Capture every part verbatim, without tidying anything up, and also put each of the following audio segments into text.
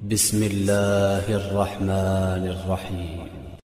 بسم اللہ الرحمن الرحیم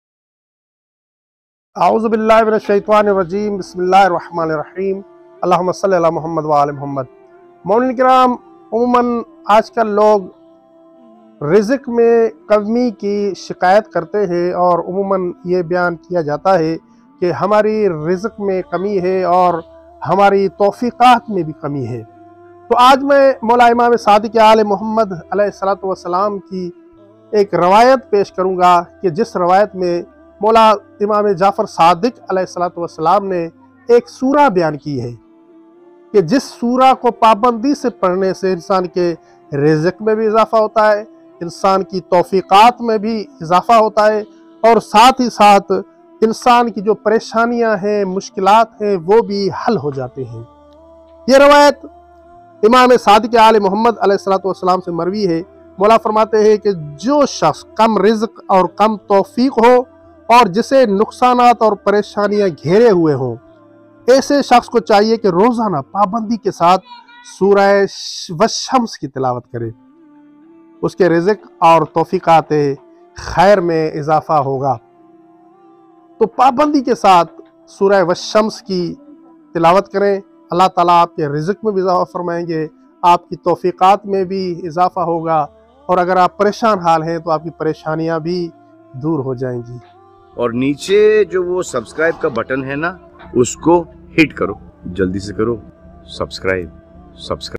اعوذ باللہ من الشیطان الرجیم بسم اللہ الرحمن الرحیم اللہم صلی علی محمد وآل محمد۔ مومنین کرام، عموماً آج کل لوگ رزق میں کمی کی شکایت کرتے ہیں اور عموماً یہ بیان کیا جاتا ہے کہ ہماری رزق میں کمی ہے اور ہماری توفیقات میں بھی کمی ہے۔ تو آج میں مولا امام صادق آل محمد علیہ السلام کی ایک روایت پیش کروں گا کہ جس روایت میں مولا امام جعفر صادق علیہ السلام نے ایک سورہ بیان کی ہے کہ جس سورہ کو پابندی سے پڑھنے سے انسان کے رزق میں بھی اضافہ ہوتا ہے، انسان کی توفیقات میں بھی اضافہ ہوتا ہے اور ساتھ ہی ساتھ انسان کی جو پریشانیاں ہیں، مشکلات ہیں، وہ بھی حل ہو جاتے ہیں۔ یہ روایت امام صادق آل محمد علیہ السلام سے مروی ہے۔ مولا فرماتے ہیں کہ جو شخص کم رزق اور کم توفیق ہو اور جسے نقصانات اور پریشانیاں گھیرے ہوئے ہوں، ایسے شخص کو چاہیے کہ روزانہ پابندی کے ساتھ سورہ والشمس کی تلاوت کرے، اس کے رزق اور توفیقات خیر میں اضافہ ہوگا۔ تو پابندی کے ساتھ سورہ والشمس کی تلاوت کریں، اللہ تعالیٰ آپ کے رزق میں بھی اضافہ فرمائیں گے، آپ کی توفیقات میں بھی اضافہ ہوگا، اور اگر آپ پریشان حال ہیں تو آپ کی پریشانیاں بھی دور ہو جائیں گی۔ اور نیچے جو وہ سبسکرائب کا بٹن ہے نا، اس کو ہٹ کرو، جلدی سے کرو سبسکرائب سبسکرائب